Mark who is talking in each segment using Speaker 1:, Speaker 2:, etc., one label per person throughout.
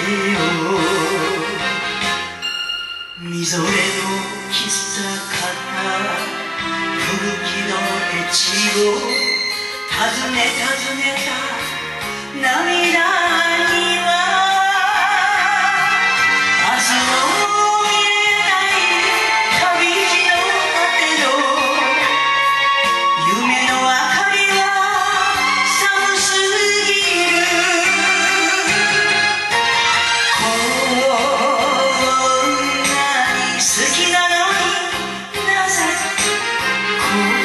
Speaker 1: よ。みぞれの喫茶方、吹雪の越後、尋ねた涙には明日の見えない旅路の果ての夢の明かりは寒すぎる。こんなに好きなのになぜこ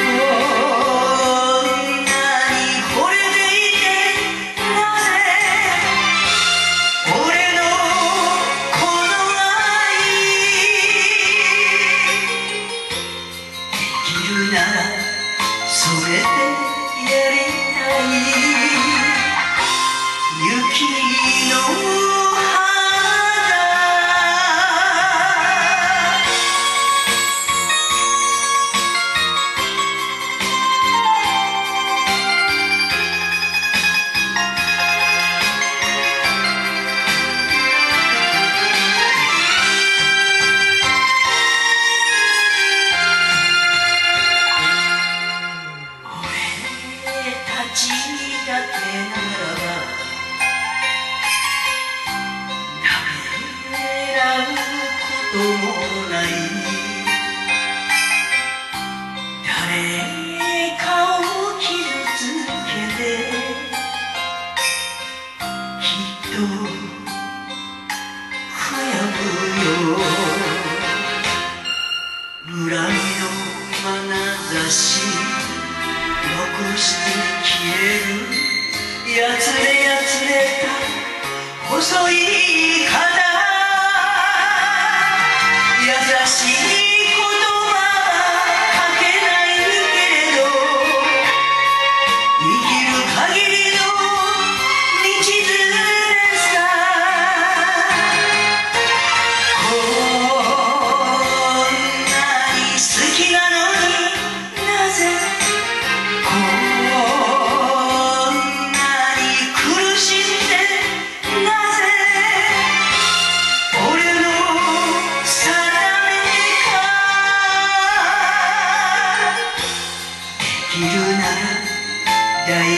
Speaker 1: んなに惚れていてなぜ俺のこの愛できるならそれでやりたい。雪の肌ちだけならばためらうこともない。誰かを傷つけてきっと悔やむよ。恨みの眼差し残して消えるやつれた細い肩、優しい言葉はかけないけれど生きる限りの道連れさ。こんなに好きなのになぜこんなに苦しんでなぜ俺の定めか。できるなら大